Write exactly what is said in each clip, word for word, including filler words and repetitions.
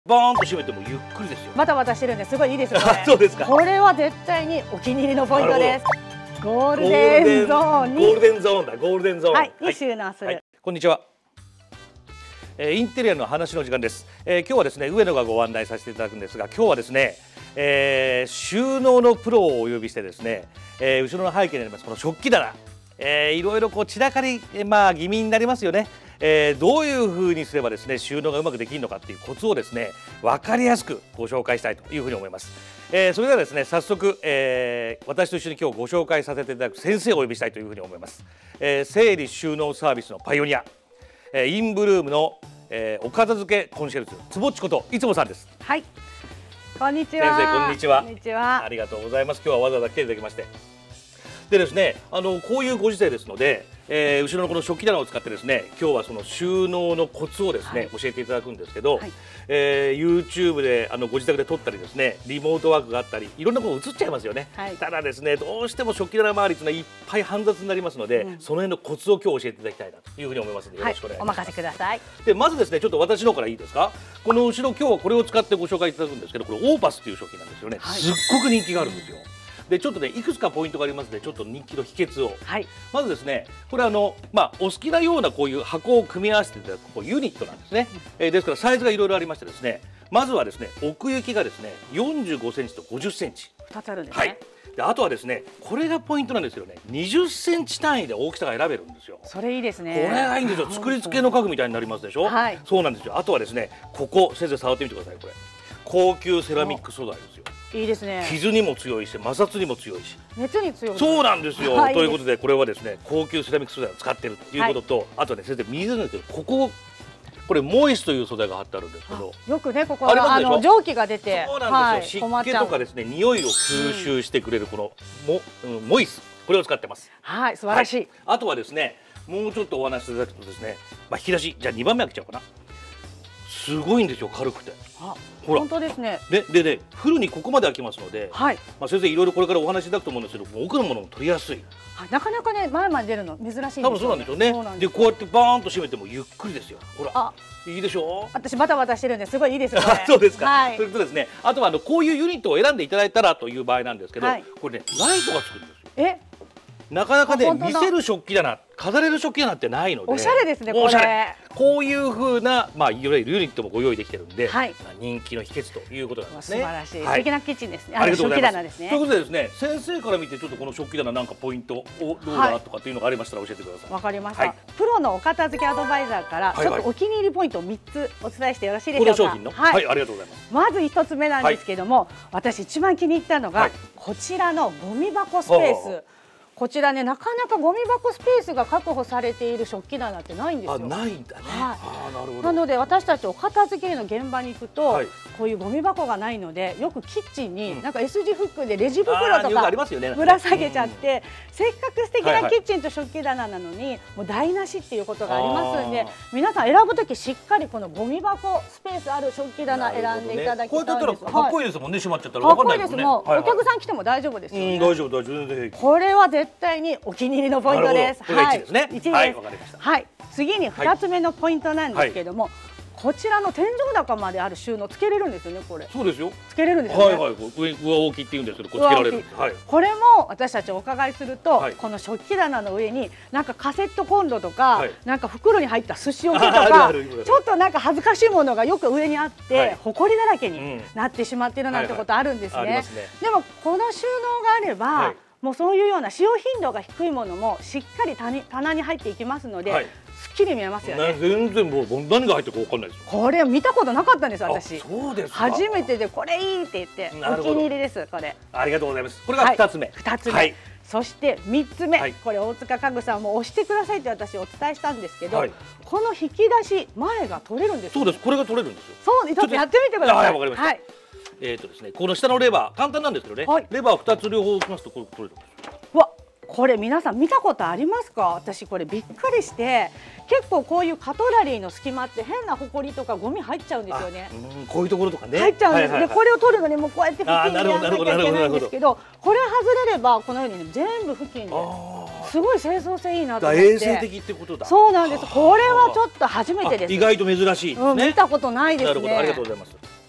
バーンと閉めてもゆっくりですよ。 バタバタしてるんですごいいいですよね。 そうですか。 これは絶対にお気に入りのポイントです。ゴールデンゾーンにゴールデンゾーンだ。ゴールデンゾーン。 はい、に収納する。はい、 こんにちは。えー、インテリアの話の時間です。えー、今日はですね上野がご案内させていただくんですが、今日はですね、えー、収納のプロをお呼びしてですね、えー、後ろの背景にありますこの食器棚、えー、いろいろこう散らかり、えー、まあ気味になりますよね。えー、どういうふうにすればですね収納がうまくできるのかっていうコツをですね分かりやすくご紹介したいというふうに思います。えー、それではですね早速、えー、私と一緒に今日ご紹介させていただく先生をお呼びしたいというふうに思います。えー、整理収納サービスのパイオニア、えー、インブルームの、えー、お片付けコンシェルジュつぼっちこといつもさんです。 はい、こんにちは。 先生こんにちは。 こんにちは。 ありがとうございます。今日はわざわざ来ていただきまして。でですね、あのこういうご時世ですので、えー、後ろのこの食器棚を使ってですね今日はその収納のコツをですね、はい、教えていただくんですけど、はい、えー、YouTube であのご自宅で撮ったりですねリモートワークがあったりいろんなこと映っちゃいますよね。はい、ただですねどうしても食器棚周りというのはいっぱい煩雑になりますので、うん、その辺のコツを今日教えていただきたいなというふうに思いますのでよろしくお願いします。 はい、お任せください。 でまずですねちょっと私の方からいいですか。この後ろ今日はこれを使ってご紹介いただくんですけど、これオーパスという食器なんですよね。はい、すっごく人気があるんですよ。でちょっとねいくつかポイントがありますのでちょっと人気の秘訣を、はい、まずですねこれあの、まあ、お好きなようなこういう箱を組み合わせていただくこうユニットなんですね。うん、えー、ですからサイズがいろいろありましてですねまずはですね奥行きがですねよんじゅうごセンチとごじゅっセンチふたつあるんですね。はい、 であとはですねこれがポイントなんですけどねにじゅっセンチ単位で大きさが選べるんですよ。 それいいですね。 これがいいんですよ。作り付けの家具みたいになりますでしょ。はい、そうなんですよ。あとはですねここ先生触ってみてください。これ高級セラミック素材ですよ。 いいですね。 傷にも強いし摩擦にも強いし熱に強い。 そうなんですよ。ということでこれはですね高級セラミック素材を使っているということと、はい、あとね先生水なんですけどこここれモイスという素材が貼ってあるんですけどよくねここはあの蒸気が出てそうなんですよ、はい、湿気とかですね匂いを吸収してくれるこのモ、うん、モイスこれを使ってます。 はい素晴らしい、はい、 あとはですねもうちょっとお話しいただくとですね、まあ、引き出しじゃあにばんめ開けちゃおうかな。すごいんですよ軽くて。 あほら本当ですね。 ででねフルにここまで開きますので、はい、まあ先生いろいろこれからお話しいただくと思うんですけど奥のものも取りやすい。 なかなかね前まで出るの珍しいんですよね。 多分そうなんでしょうね。でこうやってバーンと閉めてもゆっくりですよ。ほらあいいでしょう。 私バタバタしてるんですごいいいですよね。 そうですか。はい、それとですねあとはあのこういうユニットを選んでいただいたらという場合なんですけど、はい、これねライトがつくんですよ。えなかなかね見せる食器棚飾れる食器棚ってないのでおしゃれですねこれ。 こういう風なまあいわゆるユニットもご用意できてるんで、はい、人気の秘訣ということなんですね。 素晴らしい、はい、素敵なキッチンですね。ありがとうございます。食器棚ですね。 ということでですね先生から見てちょっとこの食器棚なんかポイントをどうだとかっていうのがありましたら教えてください。 わかりました、はい、プロのお片付けアドバイザーからちょっとお気に入りポイントをみっつお伝えしてよろしいでしょうか。 この商品のはい、はい、ありがとうございます。 まずひとつめなんですけども、はい、私一番気に入ったのが、はい、こちらのゴミ箱スペース。こちらねなかなかゴミ箱スペースが確保されている食器棚ってないんですよ。 あないんだね。 はい、あなるほど。なので私たちお片付けの現場に行くと、はい、こういうゴミ箱がないのでよくキッチンになんか S 字フックでレジ袋とかぶら下げちゃって、せっかく素敵なキッチンと食器棚なのにもう台無しっていうことがありますんで、皆さん選ぶときしっかりこのゴミ箱スペースある食器棚選んでいただきたいんです。こうやってやったらかっこいいですもんね。閉まっちゃったら分かんないですもんね。もうお客さん来ても大丈夫ですよね。大丈夫大丈夫。これは絶対にお気に入りのポイントです。 これがいちですね。 いちです。はい。次にふたつめのポイントなんですけども、こちらの天井高まである収納つけれるんですよね。これ。そうですよ。つけれるんですよね。はいはい。上上置きって言うんですけど、これつけられる。はい。これも私たちお伺いすると、この食器棚の上になんかカセットコンロとか、なんか袋に入った寿司置きとか、ちょっとなんか恥ずかしいものがよく上にあって、埃だらけになってしまっているなんてことあるんですね。でもこの収納があれば。もうそういうような使用頻度が低いものもしっかり棚に入っていきますので、はい、すっきり見えますよね。 全然もう何が入ってるか分かんないですよ。 これ見たことなかったんです私。 そうですか。 初めてでこれいいって言ってお気に入りですこれ。 ありがとうございます。これがふたつめ。 ふたつめ。はい、そしてみっつめ、はい、これ大塚家具さんも押してくださいって私お伝えしたんですけど、はい、この引き出し前が取れるんです。 そうです。これが取れるんですよ。 そうちょっとやってみてください。 はいわかりました。はい。えっとですねこの下のレバー簡単なんですけどね、はい、レバーふたつ両方置きますとこれ取れるんです。 わこれ皆さん見たことありますか。私これびっくりして結構こういうカトラリーの隙間って変なホコリとかゴミ入っちゃうんですよね。 うんこういうところとかね入っちゃうんです。でこれを取るのにもうこうやって布巾にやらなきゃいけないんですけどこれ外れればこのように、ね、全部布巾ですごい清掃性いいなと思って。 衛生的ってことだ。 そうなんです。これはちょっと初めてです。 意外と珍しいですね。 見たことないですね。 なるほどありがとうございます。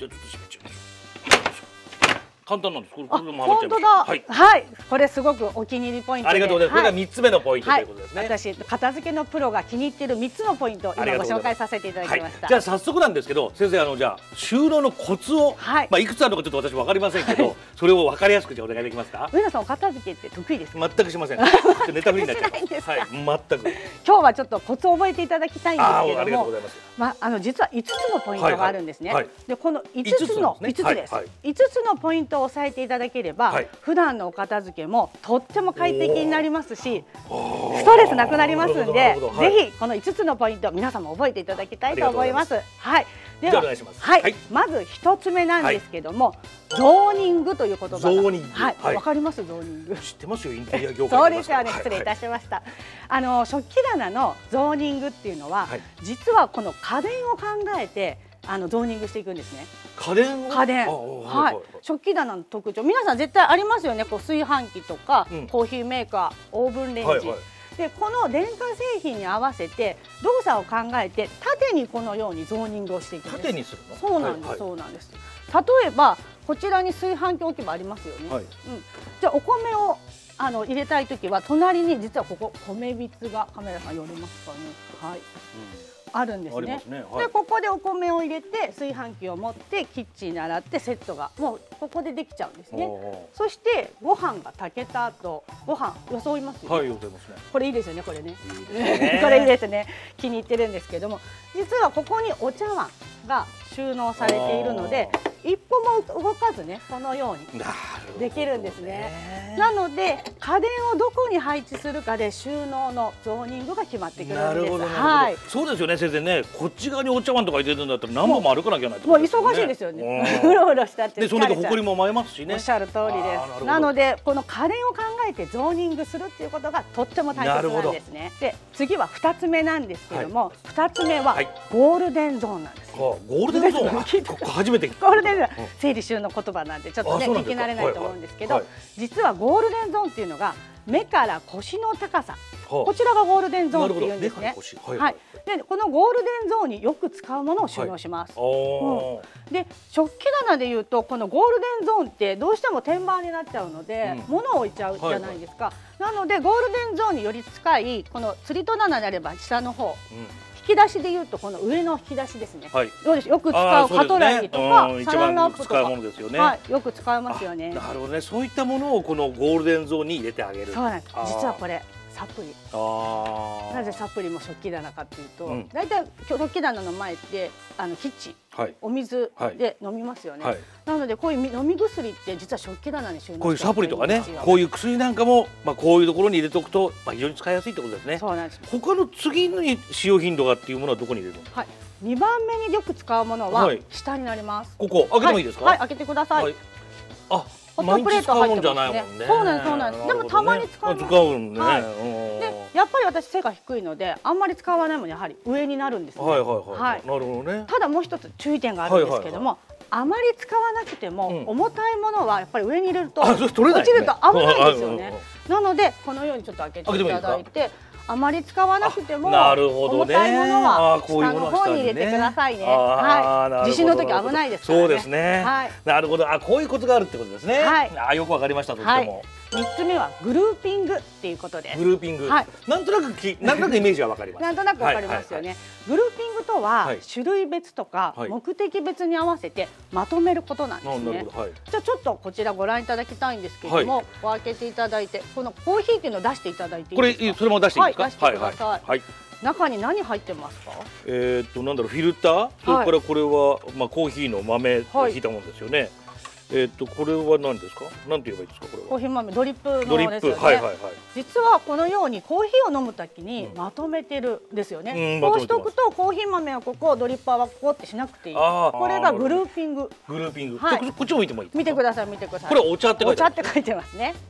じゃあちょっと閉めちゃいましょう。簡単なんです。これ、これも本当だ。はい、はい、これすごくお気に入りポイントで。 ありがとうございます。これが三つ目のポイントということですね。 はい、私片付けのプロが気に入っている三つのポイントを今ご紹介させていただきました。 じゃあ早速なんですけど、先生あのじゃあ収納のコツを、はい、まあいくつあるのかちょっと私わかりませんけど、それをわかりやすくじゃお願いできますか。 上野さんお片付けって得意ですか。 全くしません。ネタフリになっちゃいます。はい、全く。 今日はちょっとコツを覚えていただきたいんですけども、まああの実は五つのポイントがあるんですね。でこの五つの五つです。五つのポイントを押さえていただければ、はい、普段のお片付けもとっても快適になりますし、ストレスなくなりますんで、はい、ぜひこの五つのポイント皆さんも覚えていただきたいと思います。はい。では、はい、まず一つ目なんですけども、はい、ゾーニングという言葉が、ゾーニング、 はい、わ、はい、かります？ゾーニング。 知ってますよ、インテリア業界。 そうですよね。失礼いたしました。はい、あの食器棚のゾーニングっていうのは、はい、実はこの家電を考えて。あのゾーニングしていくんですね。 家電家電はい、食器棚の特徴皆さん絶対ありますよね。こう炊飯器とか、うん、コーヒーメーカー、オーブンレンジ、はいはい、でこの電化製品に合わせて動作を考えて縦にこのようにゾーニングをしていくんです。 縦にするの？ そうなんです、はいはい、そうなんです。例えばこちらに炊飯器置き場ありますよね。はい、うん、じゃあお米をあの入れたいときは隣に実はここ米びつがカメラさん寄れますかね。はい。うん、あるんですね。ね、はい、でここでお米を入れて炊飯器を持ってキッチンに洗ってセットがもうここでできちゃうんですね。そしてご飯が炊けた後ご飯よそいますよね。 はい、よそいますね。 これいいですよね。これね。いいねこれいいですね。気に入ってるんですけども、実はここにお茶碗が収納されているので一歩も動かずねこのようにできるんですね。なので家電をどこに配置するかで収納のゾーニングが決まってくるんです。なるほど、はい、 そうですよね先生ね。こっち側にお茶碗とか入れるんだったら何本も歩かなきゃないと、 ね、もう忙しいですよね。うろうろしたってでそれで埃も舞いますしね。 おっしゃる通りです。なのでこの家電を考えてゾーニングするっていうことがとっても大切なんですね。で次はふたつめなんですけども、はい、ふたつめはゴールデンゾーンなんです。 ゴールデンゾーン初めてゴールデンゾーン整理収納言葉なんでちょっとね聞き慣れないと思うんですけど、はいはい、実はゴールデンゾーンっていうのが目から腰の高さ、はあ、こちらがゴールデンゾーンっていうんですね。はいはい、でこのゴールデンゾーンによく使うものを収納します。はい、うん、で食器棚でいうとこのゴールデンゾーンってどうしても天板になっちゃうので、うん、物を置いちゃうじゃないですか。はいはい、なのでゴールデンゾーンにより近いこの釣り戸棚であれば下の方、うん、引き出しでいうとこの上の引き出しですね。はい、どうでしょう。よく使うカトラリーとか、ね、サランラップとか、ね、はい、よく使いますよね。 なるほどね。そういったものをこのゴールデンゾーンに入れてあげる。 そうなんです。実はこれサプリ。あなぜサプリも食器棚かっていうと、大体、うん、食器棚の前ってあのキッチン、はい、お水で飲みますよね。はい、なのでこういう飲み薬って実は食器棚に収納しているんですよ。 こういうサプリとかね、こういう薬なんかもまあこういうところに入れておくとまあ非常に使いやすいってことですね。 そうなんです。 他の次に使用頻度がっていうものはどこに入れるの？ はい。にばんめによく使うものは下になります。 ここ開けてもいいですか？ はい、開けてください。 あ、 ホットプレート入ってますね。そうなんです、そうなんです。でもたまに使う。 使うんね。 で、やっぱり私背が低いので、あんまり使わないもんやはり上になるんですね。 はいはいはい。なるほどね。 ただもう一つ注意点があるんですけども、あまり使わなくても重たいものはやっぱり上に入れると落ちると危ないですよね。なのでこのようにちょっと開けていただいて。あまり使わなくても重たいものは下の方に入れてくださいね。はい。地震の時危ないですからね。 そうですね。はい。なるほど。あ、こういうことがあるってことですね。はい。あ、よくわかりました。とっても。 三つ目はグルーピングっていうことです。 グルーピング。はい。なんとなくき、なんとなくイメージはわかります。 なんとなくわかりますよね。グルーピングとは種類別とか目的別に合わせてまとめることなんですね。じゃあちょっとこちらご覧いただきたいんですけれども、開けていただいてこのコーヒーっていうのを出していただいていいですか？ これそれも出していいですか？ はい、出してください。はい。中に何入ってますか？ えっとなんだろう、フィルター、それからこれはまあコーヒーの豆をひいたものですよね。えっとこれは何ですか？なんて言えばいいですか？これはコーヒー豆ドリップのですよね。 ドリップ、はいはいはい。 実はこのようにコーヒーを飲むときにまとめてるんですよね。こうしておくとコーヒー豆はここ、ドリッパーはここってしなくていい。これがグルーピング。 グルーピング。はい。こっちを見てもいい？ 見てください、見てください。 これお茶って書いてます。 お茶って書いてますね。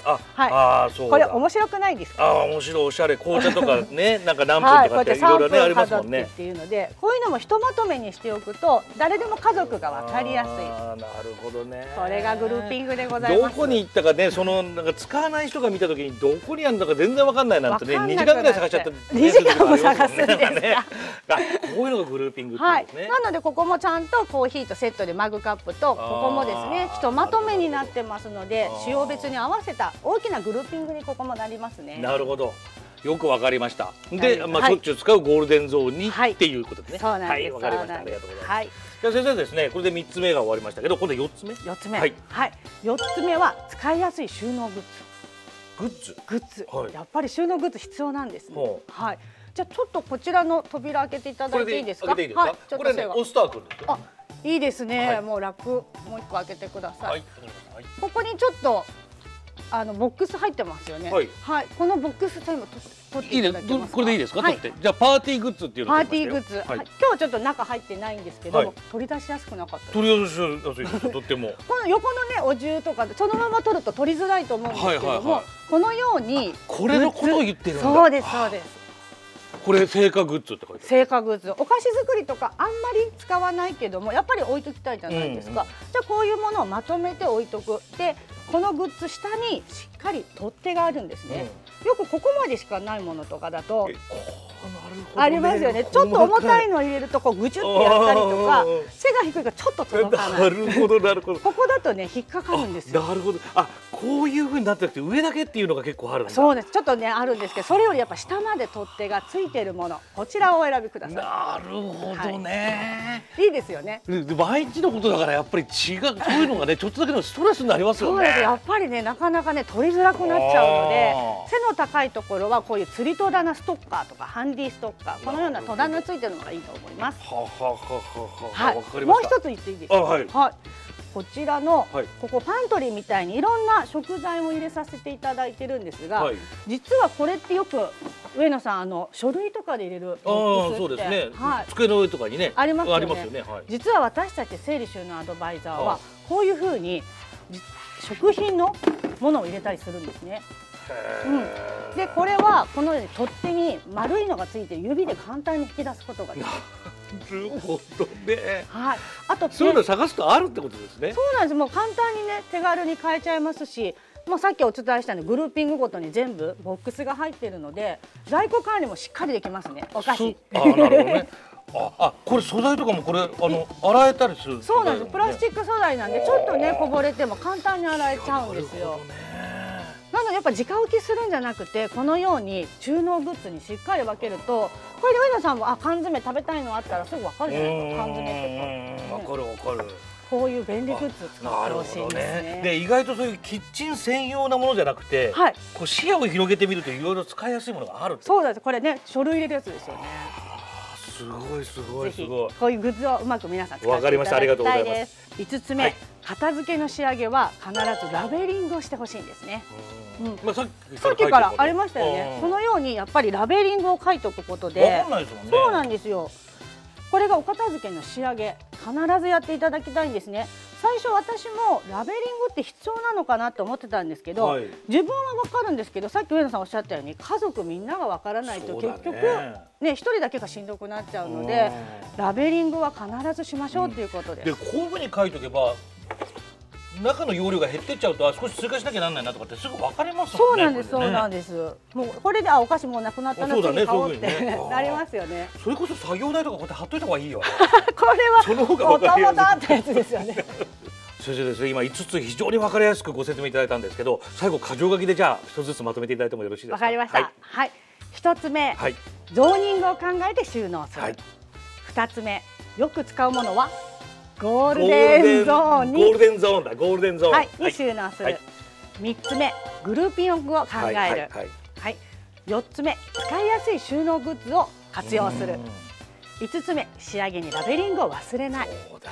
あ、 はい、 あ、そう。 これ面白くないですか。 あ、面白い、おしゃれ、紅茶とかね、なんか何分とかっていろいろねありますもんね。 っていうので、こういうのもひとまとめにしておくと、誰でも家族がわかりやすい。 あ、なるほどね。 これがグルーピングでございます。 どこに行ったかね、そのなんか使わない人が見たときにどこにあるのか全然わかんないなんてね、にじかんぐらい探しちゃった。 にじかんも探すんですか。 こういうのがグルーピングっていうんですね。 なのでここもちゃんとコーヒーとセットでマグカップと、ここもですね、ひとまとめになってますので、使用別に合わせた大きなグルーピングにここもなりますね。 なるほど。よくわかりました。で、まあしょっちゅう使うゴールデンゾーンにっていうことですね。 そうなんです。 わかりました。ありがとうございます。 はい。 じゃあ先生ですね、これでみっつめが終わりましたけど、今度よっつめ。 よっつめ。はい。よっつめは使いやすい収納グッズ。 グッズ。 グッズ。やっぱり収納グッズ必要なんですね。はい。じゃあちょっとこちらの扉開けていただいていいですか。はい。 これね、オスターくんですよ。 あ、いいですね。もう楽。もう一個開けてください。ここにちょっとあのボックス入ってますよね。はい。このボックス全部取っていただけますか。 これでいいですか。取って。じゃあパーティーグッズっていうの。 パーティーグッズ。今日ちょっと中入ってないんですけど、取り出しやすくなかった。 取り出しやすいです。とっても。 この横のねお重とかそのまま取ると取りづらいと思うんですけども、このように。 これのことを言ってるんだ。 そうですそうです。 これ製菓グッズって書いてある。 製菓グッズ、お菓子作りとかあんまり使わないけどもやっぱり置いときたいじゃないですか。うんうん、じゃあこういうものをまとめて置いとく。でこのグッズ下にしっかり取っ手があるんですね。うん、よくここまでしかないものとかだとありますよね。ちょっと重たいのを入れるとこうぐちゅってやったりとか、背が低いからちょっと届かない。 なるほどなるほど。 ここだとね引っかかるんですよ。 なるほど。あ、こういう風になってなくて上だけっていうのが結構あるんだ。 そうです。ちょっとねあるんですけど、それよりやっぱ下まで取っ手がついているもの、こちらをお選びください。 なるほどね。 はい、いいですよね。 毎日のことだからやっぱり違うこういうのがねちょっとだけのストレスになりますよね。 そうです。やっぱりねなかなかね取りづらくなっちゃうので、背の高いところはこういう釣り戸棚ストッカーとかハンディストッカー、このような戸棚ついてるのがいいと思います。 ははははは。はい。もう一つ言っていいですか。はい。はい。こちらの、はい、ここパントリーみたいにいろんな食材を入れさせていただいてるんですが、はい、実はこれってよく上野さんあの書類とかで入れるボックスって、そうですね、はい、机の上とかにねありますよね。 よね、はい、 実は私たち整理収納アドバイザーはこういうふうに食品のものを入れたりするんですね。うん、でこれはこのように取っ手に丸いのがついて指で簡単に引き出すことができる。 なるほどね。 はい。あとそういうの探すとあるってことですね。 そうなんです。もう簡単にね手軽に変えちゃいますし、もうさっきお伝えしたようにグルーピングごとに全部ボックスが入っているので在庫管理もしっかりできますね。お菓子。 あ、なるほどね。あ、あ、これ素材とかもこれあの洗えたりする。 そうなんです。プラスチック素材なんでちょっとねこぼれても簡単に洗えちゃうんですよ。なのでやっぱ直置きするんじゃなくてこのように収納グッズにしっかり分けると、これで上野さんもあ缶詰食べたいのあったらすぐ分かるじゃないですか。缶詰って分かる分かる。 こういう便利グッズ使ってほしいんですね。 で意外とそういうキッチン専用なものじゃなくて、はい、こう視野を広げてみるといろいろ使いやすいものがある。 そうです。これね書類入れるやつですよね。 すごいすごいすごい。 こういうグッズをうまく皆さん使っていただきたいです。いつつめ、はい、片付けの仕上げは必ずラベリングをしてほしいんですね。うん、まあさっきからありましたよね。このようにやっぱりラベリングを書いておくことで、そうなんですよ。これがお片付けの仕上げ必ずやっていただきたいんですね。最初私もラベリングって必要なのかなと思ってたんですけど、はい、自分は分かるんですけど、さっき上野さんおっしゃったように家族みんなが分からないと結局ね一人だけがしんどくなっちゃうので、ラベリングは必ずしましょうということです。 うん、でこういうふうに書いておけば中の容量が減ってっちゃうと、あ少し追加しなきゃなんないなとかってすぐ分かりますもんね。 そうなんです、そうなんです。もうこれであお菓子もうなくなったなって買おうってなりますよね。 それこそ作業台とかこうやって貼っといた方がいいよ。 これはその方が分かりやすい。もともとあったやつですよね。 先生ですね、今いつつ非常に分かりやすくご説明いただいたんですけど、最後箇条書きでじゃあ一つずつまとめていただいてもよろしいですか。 わかりました。はい。はい、一つ目、はい、ゾーニングを考えて収納する。はい、二つ目、よく使うものはゴールデンゾーンにゴールデンゾーンだゴールデンゾーン、 はい、に収納する。三、はい、つ目、グルーピングを考える。はい、はいはい、四つ目、使いやすい収納グッズを活用する。五つ目、仕上げにラベリングを忘れない。そうだ。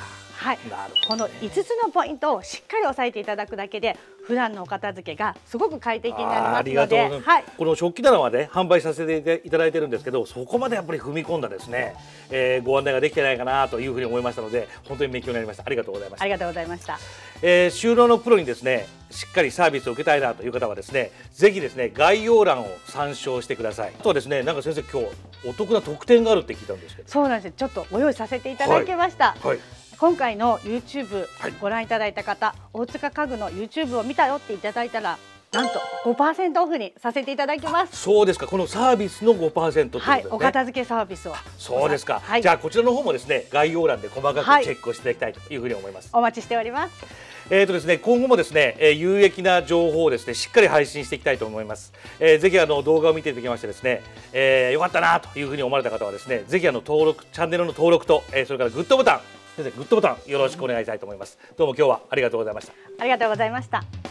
はい、このいつつのポイントをしっかり押さえていただくだけで普段のお片付けがすごく快適になりますので、 はい、この食器棚はね販売させていただいてるんですけど、そこまでやっぱり踏み込んだですね、えー、ご案内ができてないかなというふうに思いましたので、本当に勉強になりました。ありがとうございました。 ありがとうございました。 えー、収納のプロにですねしっかりサービスを受けたいなという方はですね、ぜひですね概要欄を参照してください。あとはですね、なんか先生今日お得な特典があるって聞いたんですけど。 そうなんです。ちょっとご用意させていただきました。はいはい、今回の ユーチューブ ご覧いただいた方、はい、大塚家具の ユーチューブ を見たよっていただいたら、なんと ごパーセント オフにさせていただきます。 そうですか。このサービスの ごパーセント ということですね。はい、 お片付けサービスを。 そうですか。はい、じゃあこちらの方もですね概要欄で細かくチェックをしていただきたいというふうに思います。 お待ちしております。 えーとですね、今後もですね、えー、有益な情報をですねしっかり配信していきたいと思います。えー、ぜひあの動画を見ていただきましてですね、えー、よかったなというふうに思われた方はですね、ぜひあの登録チャンネルの登録と、えー、それからグッドボタン、先生グッドボタンよろしくお願いしたいと思います。どうも今日はありがとうございました。 ありがとうございました。